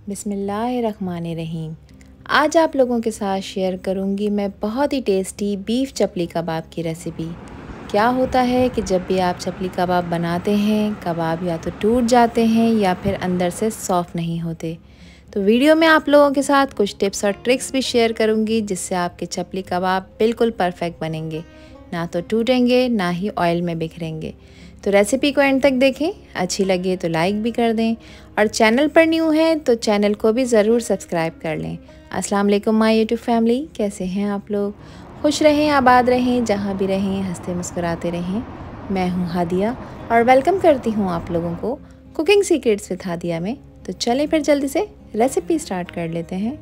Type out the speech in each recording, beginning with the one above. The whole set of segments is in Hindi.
बिस्मिल्लाहिर्रहमानिर्रहीम। आज आप लोगों के साथ शेयर करूंगी मैं बहुत ही टेस्टी बीफ चपली कबाब की रेसिपी। क्या होता है कि जब भी आप चपली कबाब बनाते हैं, कबाब या तो टूट जाते हैं या फिर अंदर से सॉफ्ट नहीं होते। तो वीडियो में आप लोगों के साथ कुछ टिप्स और ट्रिक्स भी शेयर करूंगी जिससे आपके चपली कबाब बिल्कुल परफेक्ट बनेंगे, ना तो टूटेंगे ना ही ऑयल में बिखरेंगे। तो रेसिपी को एंड तक देखें, अच्छी लगे तो लाइक भी कर दें और चैनल पर न्यू हैं तो चैनल को भी ज़रूर सब्सक्राइब कर लें। अस्सलाम वालेकुम माय यूट्यूब फैमिली, कैसे हैं आप लोग? खुश रहें, आबाद रहें, जहाँ भी रहें हंसते मुस्कुराते रहें। मैं हूँ हादिया और वेलकम करती हूँ आप लोगों को कुकिंग सीक्रेट्स विद हादिया में। तो चलें फिर जल्दी से रेसिपी स्टार्ट कर लेते हैं।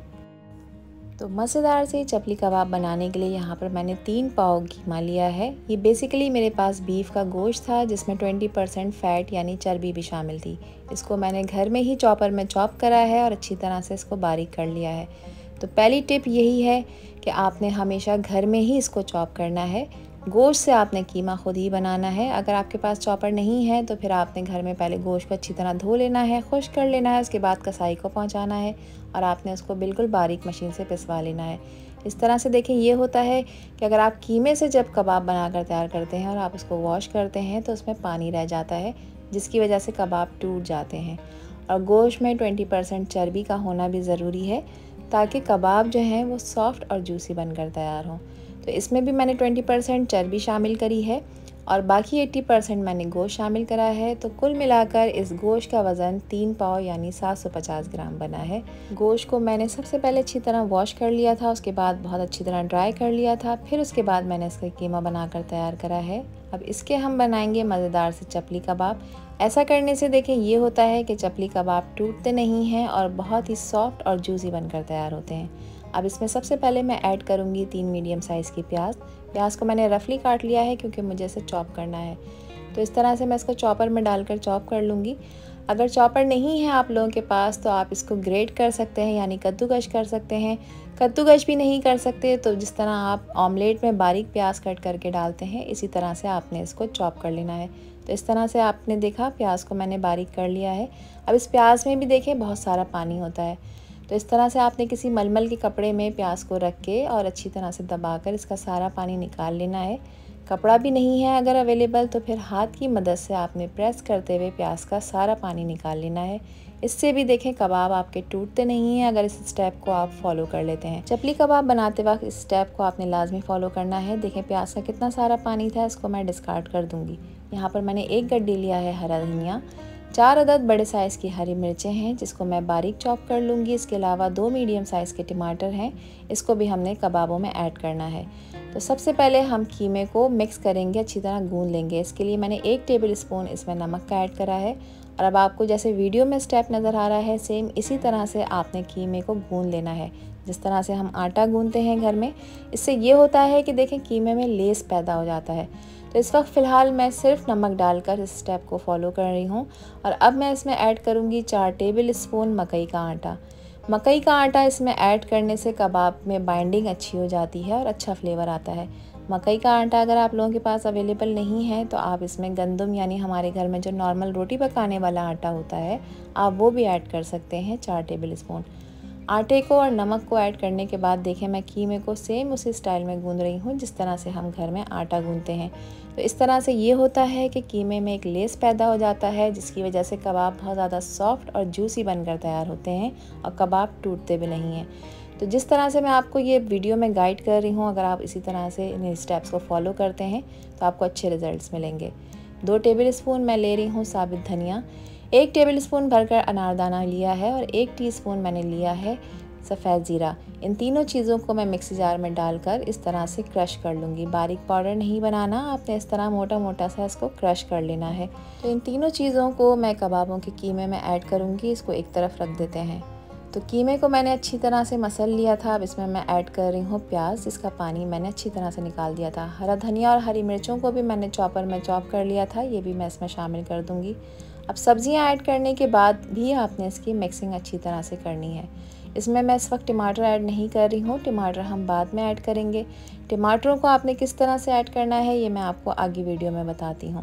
तो मज़ेदार से चपली कबाब बनाने के लिए यहाँ पर मैंने 3 पाव कीमा लिया है। ये बेसिकली मेरे पास बीफ का गोश्त था जिसमें 20% फ़ैट यानी चर्बी भी शामिल थी। इसको मैंने घर में ही चॉपर में चॉप करा है और अच्छी तरह से इसको बारीक कर लिया है। तो पहली टिप यही है कि आपने हमेशा घर में ही इसको चॉप करना है। गोश्त से आपने कीमा खुद ही बनाना है। अगर आपके पास चॉपर नहीं है तो फिर आपने घर में पहले गोश्त को अच्छी तरह धो लेना है, खुश्क कर लेना है, उसके बाद कसाई को पहुंचाना है और आपने उसको बिल्कुल बारीक मशीन से पिसवा लेना है। इस तरह से देखें, ये होता है कि अगर आप कीमे से जब कबाब बनाकर तैयार करते हैं और आप उसको वॉश करते हैं तो उसमें पानी रह जाता है जिसकी वजह से कबाब टूट जाते हैं। और गोश्त में 20% चर्बी का होना भी ज़रूरी है ताकि कबाब जो हैं वो सॉफ्ट और जूसी बनकर तैयार हों। तो इसमें भी मैंने 20% चर्बी शामिल करी है और बाकी 80% मैंने गोश्त शामिल करा है। तो कुल मिलाकर इस गोश्त का वज़न 3 पाव यानी 750 ग्राम बना है। गोश्त को मैंने सबसे पहले अच्छी तरह वॉश कर लिया था, उसके बाद बहुत अच्छी तरह ड्राई कर लिया था, फिर उसके बाद मैंने इसका कीमा बनाकर तैयार करा है। अब इसके हम बनाएंगे मज़ेदार से चपली कबाब। ऐसा करने से देखें, ये होता है कि चपली कबाब टूटते नहीं हैं और बहुत ही सॉफ्ट और जूसी बनकर तैयार होते हैं। अब इसमें सबसे पहले मैं ऐड करूँगी 3 मीडियम साइज़ की प्याज को मैंने रफली काट लिया है क्योंकि मुझे इसे चॉप करना है। तो इस तरह से मैं इसको चॉपर में डालकर चॉप कर लूँगी। अगर चॉपर नहीं है आप लोगों के पास तो आप इसको ग्रेट कर सकते हैं यानी कद्दूकश कर सकते हैं। कद्दूकश भी नहीं कर सकते तो जिस तरह आप ऑमलेट में बारीक प्याज कट करके डालते हैं इसी तरह से आपने इसको चॉप कर लेना है। तो इस तरह से आपने देखा प्याज को मैंने बारीक कर लिया है। अब इस प्याज में भी देखें बहुत सारा पानी होता है। तो इस तरह से आपने किसी मलमल के कपड़े में प्याज को रख के और अच्छी तरह से दबाकर इसका सारा पानी निकाल लेना है। कपड़ा भी नहीं है अगर अवेलेबल तो फिर हाथ की मदद से आपने प्रेस करते हुए प्याज का सारा पानी निकाल लेना है। इससे भी देखें कबाब आपके टूटते नहीं हैं अगर इस स्टेप को आप फॉलो कर लेते हैं। चपली कबाब बनाते वक्त इस स्टेप को आपने लाजमी फॉलो करना है। देखें प्याज का कितना सारा पानी था, इसको मैं डिस्कार्ड कर दूंगी। यहाँ पर मैंने 1 गड्डी लिया है हरा धनिया, 4 अदद बड़े साइज़ की हरी मिर्चें हैं जिसको मैं बारीक चॉप कर लूँगी। इसके अलावा 2 मीडियम साइज़ के टमाटर हैं, इसको भी हमने कबाबों में ऐड करना है। तो सबसे पहले हम कीमे को मिक्स करेंगे, अच्छी तरह गूंद लेंगे। इसके लिए मैंने 1 टेबल स्पून इसमें नमक का ऐड करा है और अब आपको जैसे वीडियो में स्टेप नज़र आ रहा है सेम इसी तरह से आपने कीमे को गूंद लेना है जिस तरह से हम आटा गूंदते हैं घर में। इससे ये होता है कि देखें कीमे में लेस पैदा हो जाता है। तो इस वक्त फ़िलहाल मैं सिर्फ नमक डालकर इस स्टेप को फॉलो कर रही हूँ और अब मैं इसमें ऐड करूँगी 4 टेबल स्पून मकई का आटा। मकई का आटा इसमें ऐड करने से कबाब में बाइंडिंग अच्छी हो जाती है और अच्छा फ्लेवर आता है। मकई का आटा अगर आप लोगों के पास अवेलेबल नहीं है तो आप इसमें गंदम यानी हमारे घर में जो नॉर्मल रोटी पकाने वाला आटा होता है आप वो भी ऐड कर सकते हैं 4 टेबल स्पून। आटे को और नमक को ऐड करने के बाद देखें मैं कीमे को सेम उसी स्टाइल में गूंद रही हूँ जिस तरह से हम घर में आटा गूंदते हैं। तो इस तरह से ये होता है कि कीमे में एक लेस पैदा हो जाता है जिसकी वजह से कबाब बहुत ज़्यादा सॉफ्ट और जूसी बनकर तैयार होते हैं और कबाब टूटते भी नहीं हैं। तो जिस तरह से मैं आपको ये वीडियो में गाइड कर रही हूँ, अगर आप इसी तरह से इन स्टेप्स को फॉलो करते हैं तो आपको अच्छे रिजल्ट्स मिलेंगे। 2 टेबल स्पून मैं ले रही हूँ साबित धनिया, 1 टेबल स्पून भरकर अनारदाना लिया है और 1 टीस्पून मैंने लिया है सफ़ेद ज़ीरा। इन तीनों चीज़ों को मैं मिक्सी जार में डालकर इस तरह से क्रश कर लूँगी। बारीक पाउडर नहीं बनाना, आपने इस तरह मोटा मोटा सा इसको क्रश कर लेना है। तो इन तीनों चीज़ों को मैं कबाबों के कीमे में ऐड करूँगी। इसको एक तरफ रख देते हैं। तो कीमे को मैंने अच्छी तरह से मसल लिया था। अब इसमें मैं ऐड कर रही हूँ प्याज, जिसका पानी मैंने अच्छी तरह से निकाल दिया था। हरा धनिया और हरी मिर्चों को भी मैंने चॉपर में चॉप कर लिया था, ये भी मैं इसमें शामिल कर दूँगी। अब सब्जियां ऐड करने के बाद भी आपने इसकी मिक्सिंग अच्छी तरह से करनी है। इसमें मैं इस वक्त टमाटर ऐड नहीं कर रही हूँ, टमाटर हम बाद में ऐड करेंगे। टमाटरों को आपने किस तरह से ऐड करना है ये मैं आपको आगे वीडियो में बताती हूँ।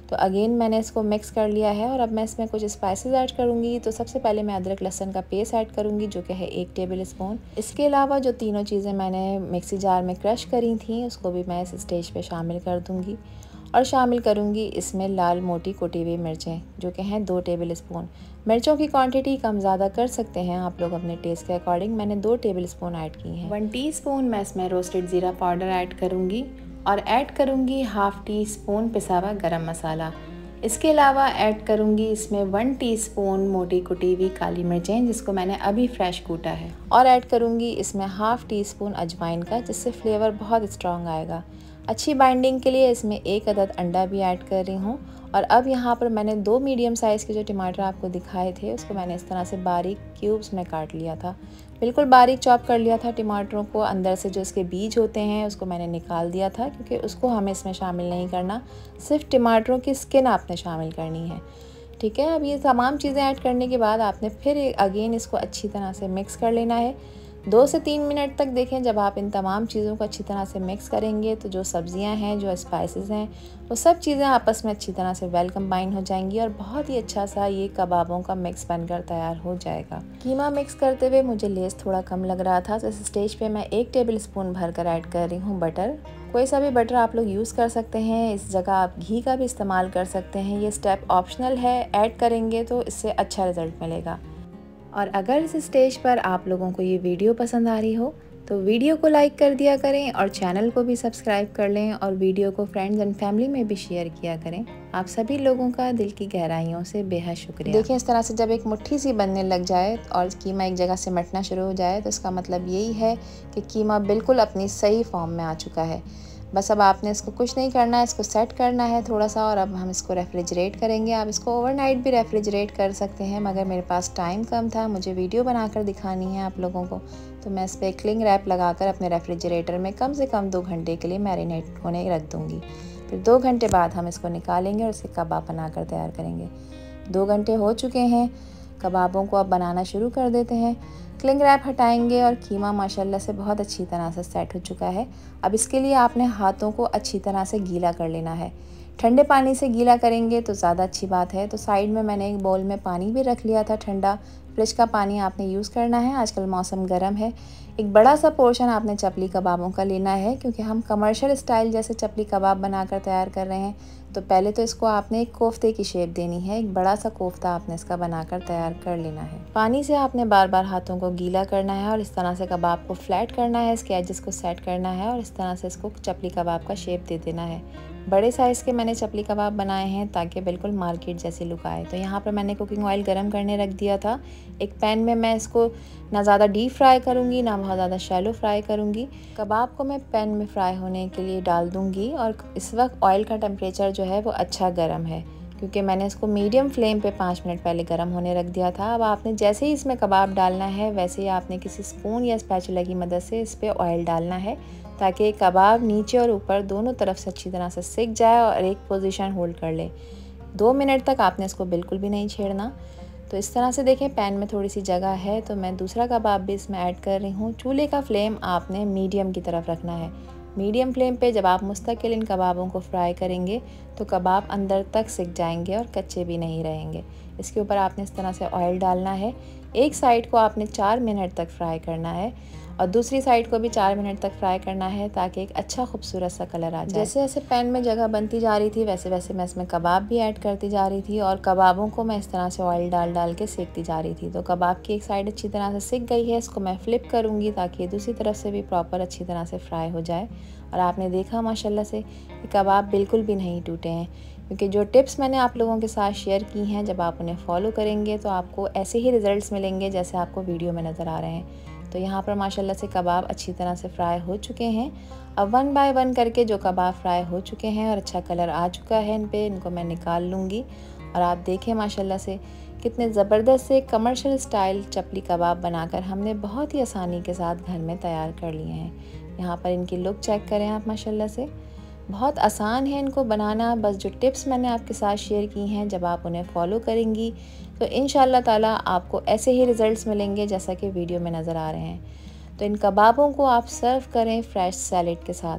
तो अगेन मैंने इसको मिक्स कर लिया है और अब मैं इसमें कुछ स्पाइसेस ऐड करूँगी। तो सबसे पहले मैं अदरक लहसुन का पेस्ट ऐड करूँगी जो कि है 1 टेबल स्पून। इसके अलावा जो तीनों चीज़ें मैंने मिक्सी जार में क्रश करी थी उसको भी मैं इस स्टेज पे शामिल कर दूँगी और शामिल करूँगी इसमें लाल मोटी कुटी हुई मिर्चें जो कि हैं 2 टेबल स्पून। मिर्चों की क्वांटिटी कम ज़्यादा कर सकते हैं आप लोग अपने टेस्ट के अकॉर्डिंग। मैंने 2 टेबल स्पून ऐड की हैं। 1 टीस्पून मैं इसमें रोस्टेड ज़ीरा पाउडर ऐड करूँगी और ऐड करूँगी हाफ़ टी स्पून पिसा हुआ गरम मसाला। इसके अलावा ऐड करूँगी इसमें 1 टीस्पून मोटी कुटी हुई काली मिर्चें जिसको मैंने अभी फ्रेश कूटा है और ऐड करूँगी इसमें हाफ़ टी स्पून अजवाइन का, जिससे फ्लेवर बहुत स्ट्रॉन्ग आएगा। अच्छी बाइंडिंग के लिए इसमें 1 अदद अंडा भी ऐड कर रही हूँ। और अब यहाँ पर मैंने 2 मीडियम साइज़ के जो टमाटर आपको दिखाए थे उसको मैंने इस तरह से बारीक क्यूब्स में काट लिया था। बिल्कुल बारीक चॉप कर लिया था टमाटरों को। अंदर से जो इसके बीज होते हैं उसको मैंने निकाल दिया था क्योंकि उसको हमें इसमें शामिल नहीं करना, सिर्फ टमाटरों की स्किन आपने शामिल करनी है। ठीक है, अब ये तमाम चीज़ें ऐड करने के बाद आपने फिर अगेन इसको अच्छी तरह से मिक्स कर लेना है 2 से 3 मिनट तक। देखें, जब आप इन तमाम चीज़ों को अच्छी तरह से मिक्स करेंगे तो जो सब्जियां हैं, जो स्पाइसेस हैं, वो सब चीज़ें आपस में अच्छी तरह से वेल कंबाइन हो जाएंगी और बहुत ही अच्छा सा ये कबाबों का मिक्स बनकर तैयार हो जाएगा। कीमा मिक्स करते हुए मुझे लेस थोड़ा कम लग रहा था, तो इस स्टेज पे मैं 1 टेबल स्पून भरकर ऐड कर रही हूँ बटर। कोई सा भी बटर आप लोग यूज़ कर सकते हैं, इस जगह आप घी का भी इस्तेमाल कर सकते हैं। ये स्टेप ऑप्शनल है, ऐड करेंगे तो इससे अच्छा रिज़ल्ट मिलेगा। और अगर इस स्टेज पर आप लोगों को ये वीडियो पसंद आ रही हो तो वीडियो को लाइक कर दिया करें और चैनल को भी सब्सक्राइब कर लें और वीडियो को फ्रेंड्स एंड फैमिली में भी शेयर किया करें। आप सभी लोगों का दिल की गहराइयों से बेहद शुक्रिया। देखिए, इस तरह से जब एक मुट्ठी सी बनने लग जाए और कीमा एक जगह से मटना शुरू हो जाए तो इसका मतलब यही है कि कीमा बिल्कुल अपनी सही फॉर्म में आ चुका है। बस अब आपने इसको कुछ नहीं करना है, इसको सेट करना है थोड़ा सा और अब हम इसको रेफ्रिजरेट करेंगे। आप इसको ओवरनाइट भी रेफ्रिजरेट कर सकते हैं, मगर मेरे पास टाइम कम था, मुझे वीडियो बनाकर दिखानी है आप लोगों को, तो मैं इस पर क्लिंग रैप लगाकर अपने रेफ्रिजरेटर में कम से कम 2 घंटे के लिए मैरिनेट होने रख दूँगी। फिर 2 घंटे बाद हम इसको निकालेंगे और इसके कबाब बनाकर तैयार करेंगे। 2 घंटे हो चुके हैं, कबाबों को अब बनाना शुरू कर देते हैं। क्लिंग रैप हटाएंगे और कीमा माशाल्लाह से बहुत अच्छी तरह से सेट हो चुका है। अब इसके लिए आपने हाथों को अच्छी तरह से गीला कर लेना है। ठंडे पानी से गीला करेंगे तो ज़्यादा अच्छी बात है। तो साइड में मैंने एक बाउल में पानी भी रख लिया था ठंडा। फ्रिज का पानी आपने यूज़ करना है, आजकल मौसम गर्म है। एक बड़ा सा पोर्शन आपने चपली कबाबों का लेना है क्योंकि हम कमर्शियल स्टाइल जैसे चपली कबाब बनाकर तैयार कर रहे हैं। तो पहले तो इसको आपने एक कोफ्ते की शेप देनी है, एक बड़ा सा कोफ्ता आपने इसका बनाकर तैयार कर लेना है। पानी से आपने बार बार हाथों को गीला करना है और इस तरह से कबाब को फ्लैट करना है, इसके एजेस को सेट करना है और इस तरह से इसको चपली कबाब का शेप दे देना है। बड़े साइज़ के मैंने चपली कबाब बनाए हैं ताकि बिल्कुल मार्केट जैसी लुक आए। तो यहाँ पर मैंने कुकिंग ऑयल गरम करने रख दिया था। एक पैन में मैं इसको ना ज़्यादा डीप फ्राई करूँगी ना बहुत ज़्यादा शैलो फ्राई करूँगी। कबाब को मैं पैन में फ्राई होने के लिए डाल दूँगी और इस वक्त ऑयल का टेम्परेचर जो है वो अच्छा गर्म है क्योंकि मैंने इसको मीडियम फ्लेम पे 5 मिनट पहले गर्म होने रख दिया था। अब आपने जैसे ही इसमें कबाब डालना है वैसे ही आपने किसी स्पून या स्पैचुला की मदद से इस पर ऑयल डालना है ताकि कबाब नीचे और ऊपर दोनों तरफ से अच्छी तरह से सिक जाए और एक पोजीशन होल्ड कर ले। 2 मिनट तक आपने इसको बिल्कुल भी नहीं छेड़ना। तो इस तरह से देखें, पैन में थोड़ी सी जगह है तो मैं दूसरा कबाब भी इसमें ऐड कर रही हूँ। चूल्हे का फ्लेम आपने मीडियम की तरफ रखना है। मीडियम फ्लेम पे जब आप मुस्तकिल इन कबाबों को फ्राई करेंगे तो कबाब अंदर तक सिक जाएंगे और कच्चे भी नहीं रहेंगे। इसके ऊपर आपने इस तरह से ऑयल डालना है। एक साइड को आपने 4 मिनट तक फ्राई करना है और दूसरी साइड को भी 4 मिनट तक फ्राई करना है ताकि एक अच्छा खूबसूरत सा कलर आ जाए। जैसे जैसे पैन में जगह बनती जा रही थी वैसे वैसे मैं इसमें कबाब भी ऐड करती जा रही थी और कबाबों को मैं इस तरह से ऑयल डाल डाल के सेकती जा रही थी। तो कबाब की एक साइड अच्छी तरह से सिक गई है, इसको मैं फ्लिप करूँगी ताकि दूसरी तरफ से भी प्रॉपर अच्छी तरह से फ्राई हो जाए। और आपने देखा माशाल्लाह से कि कबाब बिल्कुल भी नहीं टूटे हैं क्योंकि जो टिप्स मैंने आप लोगों के साथ शेयर की हैं, जब आप उन्हें फॉलो करेंगे तो आपको ऐसे ही रिज़ल्ट्स मिलेंगे जैसे आपको वीडियो में नज़र आ रहे हैं। तो यहाँ पर माशाल्लाह से कबाब अच्छी तरह से फ्राई हो चुके हैं। अब 1 बाय 1 करके जो कबाब फ्राई हो चुके हैं और अच्छा कलर आ चुका है इन पे, इनको मैं निकाल लूँगी। और आप देखें माशाल्लाह से कितने ज़बरदस्त से कमर्शियल स्टाइल चपली कबाब बनाकर हमने बहुत ही आसानी के साथ घर में तैयार कर लिए हैं। यहाँ पर इनकी लुक चेक करें आप, माशाल्लाह से बहुत आसान है इनको बनाना। बस जो टिप्स मैंने आपके साथ शेयर की हैं, जब आप उन्हें फॉलो करेंगी तो इंशाल्लाह ताला आपको ऐसे ही रिज़ल्ट्स मिलेंगे जैसा कि वीडियो में नज़र आ रहे हैं। तो इन कबाबों को आप सर्व करें फ्रेश सैलेड के साथ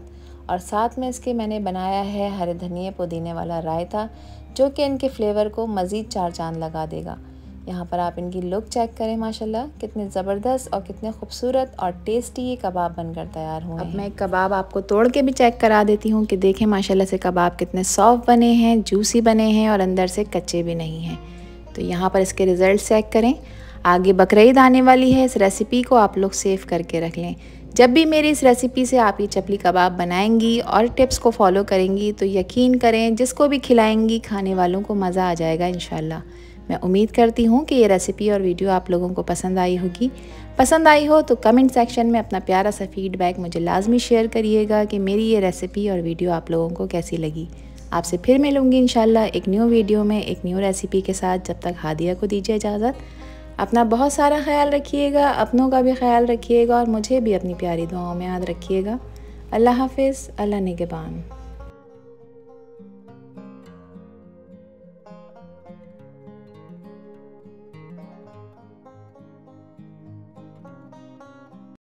और साथ में इसके मैंने बनाया है हरे धनिए पुदीने वाला रायता, जो कि इनके फ्लेवर को मज़ीद 4 चांद लगा देगा। यहाँ पर आप इनकी लुक चेक करें, माशाल्लाह कितने ज़बरदस्त और कितने खूबसूरत और टेस्टी ये कबाब बनकर तैयार हुए हैं। अब मैं कबाब आपको तोड़ के भी चेक करा देती हूँ कि देखें माशाल्लाह से कबाब कितने सॉफ्ट बने हैं, जूसी बने हैं और अंदर से कच्चे भी नहीं हैं। तो यहाँ पर इसके रिज़ल्ट चेक करें। आगे बकरीद आने वाली है, इस रेसिपी को आप लोग सेव करके रख लें। जब भी मेरी इस रेसिपी से आप ये चपली कबाब बनाएंगी और टिप्स को फॉलो करेंगी तो यकीन करें जिसको भी खिलाएंगी खाने वालों को मज़ा आ जाएगा इंशाल्लाह। मैं उम्मीद करती हूँ कि ये रेसिपी और वीडियो आप लोगों को पसंद आई होगी। पसंद आई हो तो कमेंट सेक्शन में अपना प्यारा सा फीडबैक मुझे लाजमी शेयर करिएगा कि मेरी ये रेसिपी और वीडियो आप लोगों को कैसी लगी। आपसे फिर मिलूँगी इंशाल्लाह एक न्यू वीडियो में एक न्यू रेसिपी के साथ। जब तक हादिया को दीजिए इजाज़त। अपना बहुत सारा ख्याल रखिएगा, अपनों का भी ख्याल रखिएगा और मुझे भी अपनी प्यारी दुआओं में याद रखिएगा। अल्लाह हाफिज़, अल्लाह निगहबान।